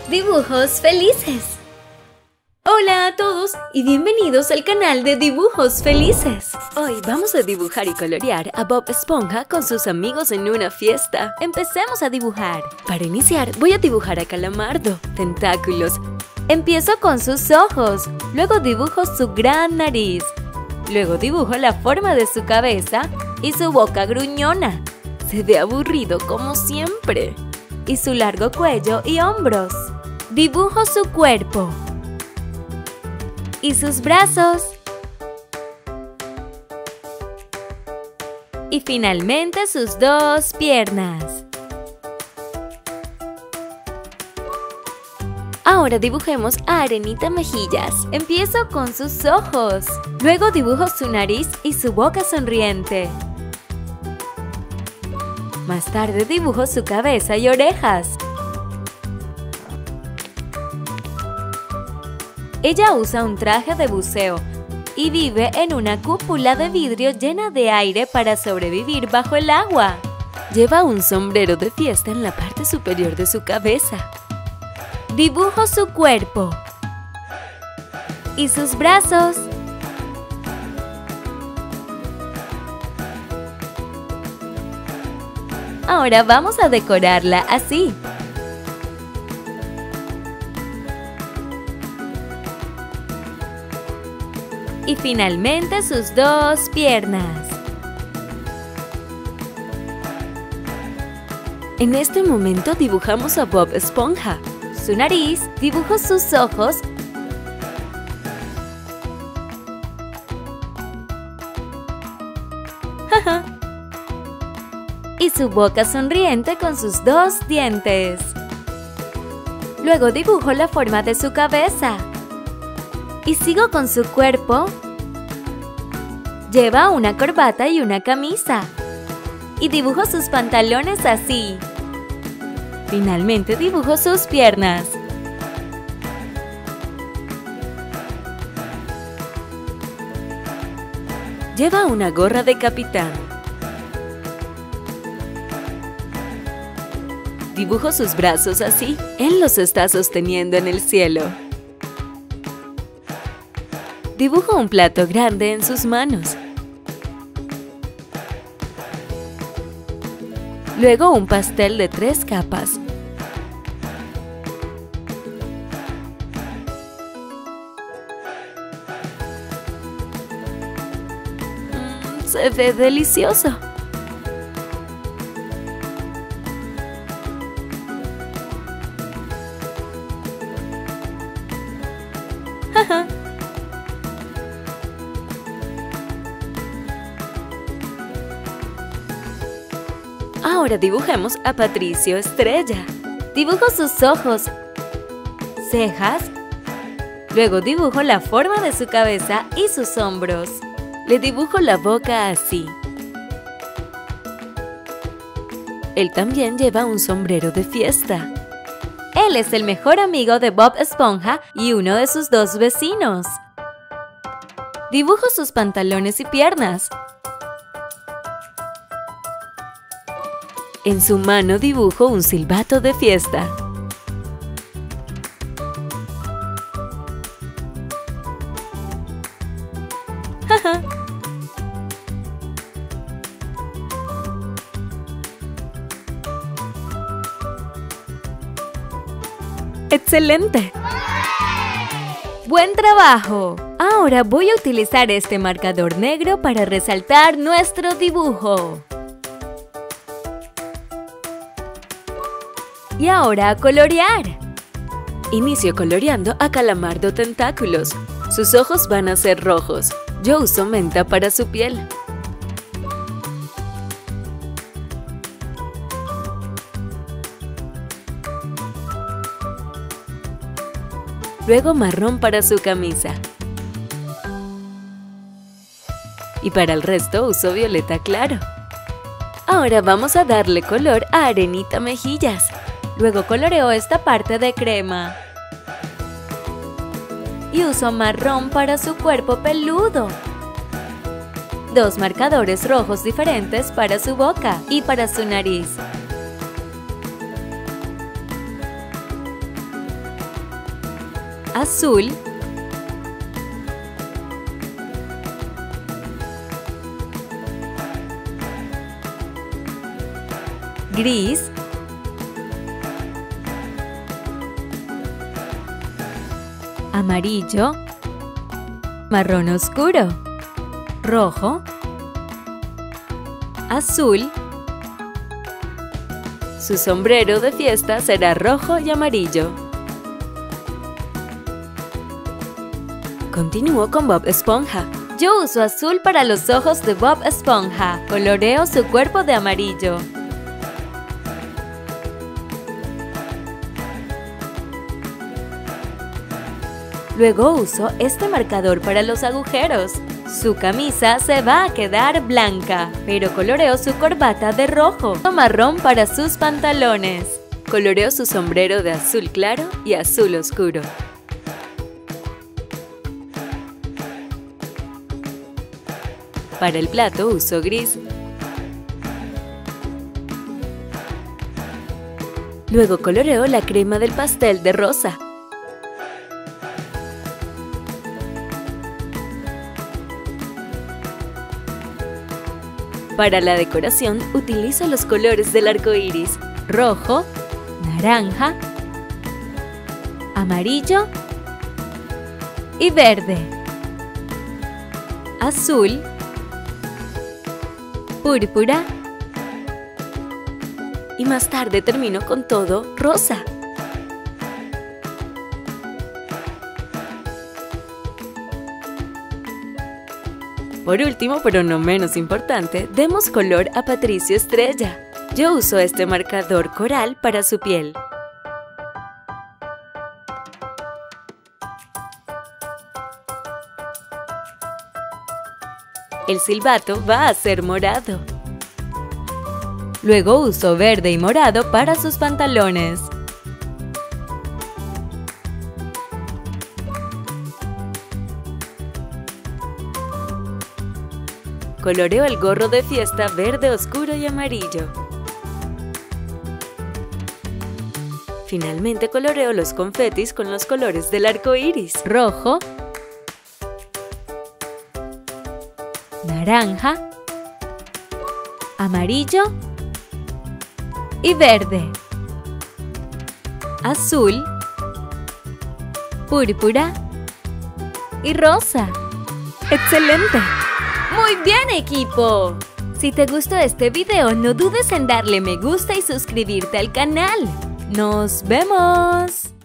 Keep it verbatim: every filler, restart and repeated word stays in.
Dibujos felices. Hola a todos y bienvenidos al canal de Dibujos Felices. Hoy vamos a dibujar y colorear a Bob Esponja con sus amigos en una fiesta. Empecemos a dibujar. Para iniciar voy a dibujar a Calamardo, tentáculos. Empiezo con sus ojos, luego dibujo su gran nariz. Luego dibujo la forma de su cabeza y su boca gruñona. Se ve aburrido como siempre. Y su largo cuello y hombros. Dibujo su cuerpo. Y sus brazos. Y finalmente sus dos piernas. Ahora dibujemos a Arenita Mejillas. Empiezo con sus ojos. Luego dibujo su nariz y su boca sonriente. Más tarde dibujo su cabeza y orejas. Ella usa un traje de buceo y vive en una cúpula de vidrio llena de aire para sobrevivir bajo el agua. Lleva un sombrero de fiesta en la parte superior de su cabeza. Dibujo su cuerpo y sus brazos. Ahora vamos a decorarla así. Y finalmente sus dos piernas. En este momento dibujamos a Bob Esponja. Su nariz, dibujo sus ojos. Y su boca sonriente con sus dos dientes. Luego dibujo la forma de su cabeza. Y sigo con su cuerpo. Lleva una corbata y una camisa. Y dibujo sus pantalones así. Finalmente dibujo sus piernas. Lleva una gorra de capitán. Dibujo sus brazos así. Él los está sosteniendo en el cielo. Dibujo un plato grande en sus manos. Luego un pastel de tres capas. Mm, se ve delicioso. Ahora dibujemos a Patricio Estrella. Dibujo sus ojos, cejas, luego dibujo la forma de su cabeza y sus hombros. Le dibujo la boca así. Él también lleva un sombrero de fiesta. Él es el mejor amigo de Bob Esponja y uno de sus dos vecinos. Dibujo sus pantalones y piernas. En su mano dibujo un silbato de fiesta. ¡Excelente! ¡Buen trabajo! Ahora voy a utilizar este marcador negro para resaltar nuestro dibujo. Y ahora a colorear. Inicio coloreando a Calamardo Tentáculos. Sus ojos van a ser rojos. Yo uso menta para su piel. Luego marrón para su camisa. Y para el resto uso violeta claro. Ahora vamos a darle color a Arenita Mejillas. Luego coloreo esta parte de crema. Y uso marrón para su cuerpo peludo. Dos marcadores rojos diferentes para su boca y para su nariz. azul, gris, amarillo, marrón oscuro, rojo, azul. Su sombrero de fiesta será rojo y amarillo. Continúo con Bob Esponja. Yo uso azul para los ojos de Bob Esponja. Coloreo su cuerpo de amarillo. Luego uso este marcador para los agujeros. Su camisa se va a quedar blanca, pero coloreo su corbata de rojo o marrón para sus pantalones. Coloreo su sombrero de azul claro y azul oscuro. Para el plato uso gris. Luego coloreo la crema del pastel de rosa. Para la decoración utilizo los colores del arco iris: rojo, naranja, amarillo y verde, azul, púrpura y más tarde termino con todo rosa. Por último, pero no menos importante, demos color a Patricio Estrella. Yo uso este marcador coral para su piel. El silbato va a ser morado. Luego uso verde y morado para sus pantalones. Coloreo el gorro de fiesta verde oscuro y amarillo. Finalmente coloreo los confetis con los colores del arco iris: rojo, naranja, amarillo y verde, azul, púrpura y rosa. ¡Excelente! ¡Muy bien, equipo! Si te gustó este video, no dudes en darle me gusta y suscribirte al canal. ¡Nos vemos!